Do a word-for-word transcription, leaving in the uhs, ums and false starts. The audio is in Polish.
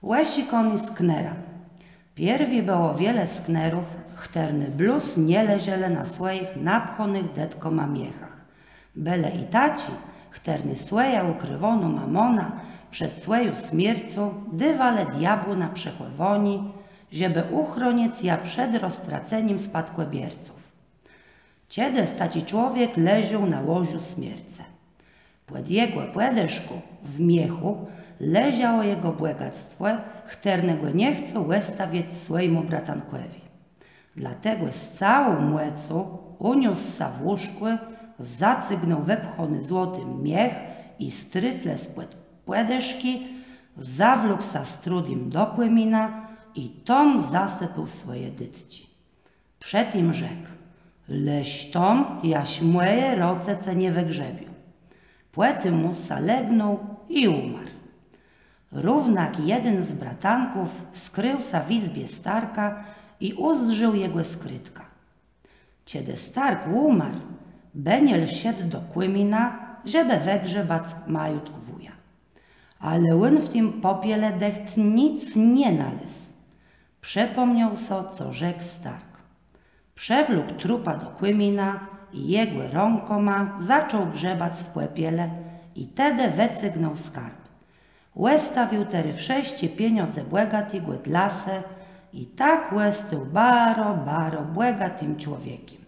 Łesikon i sknera. Pierwi było wiele sknerów, chterny bluz nie leżele na swoich napchonych detkoma miechach. Bele i taci, chterny sweja ukrywonu mamona przed swoją śmiercą, dywale diabłu na przechłewoni, żeby uchroniec ja przed roztraceniem spadkobierców. Ciede staci człowiek leżał na łożu śmierce. Płed jego płedeszku w miechu leżało jego błegactwo, chternego nie chce łestawieć swojemu bratankowi. Dlatego z całą młecu uniósł sa w łóżku, zacygnął wepchony złotym miech i stryfle z płedeszki, zawlókł sa z trudim do kłymina i tom zasypał swoje dytci. Przedtim rzekł: leś tom, jaś moje roce ce nie wygrzebił. Płety mu zalegnął i umarł. Równak jeden z bratanków skrył sa w izbie Starka i uzdrzył jego skrytka. Kiedy Stark umarł, Beniel siedł do kłymina, żeby wegrzebać majutk wuja. Ale on w tym popiele decht nic nie nalazł. Przepomniał so, co rzekł Stark. Przewlókł trupa do kłymina i jego rąkoma zaczął grzebać w płepiele i tedy wecygnął skarb. Łestawił tery wszeście pieniądze błegatego dlasę i tak łestył baro, baro błegatym człowiekiem.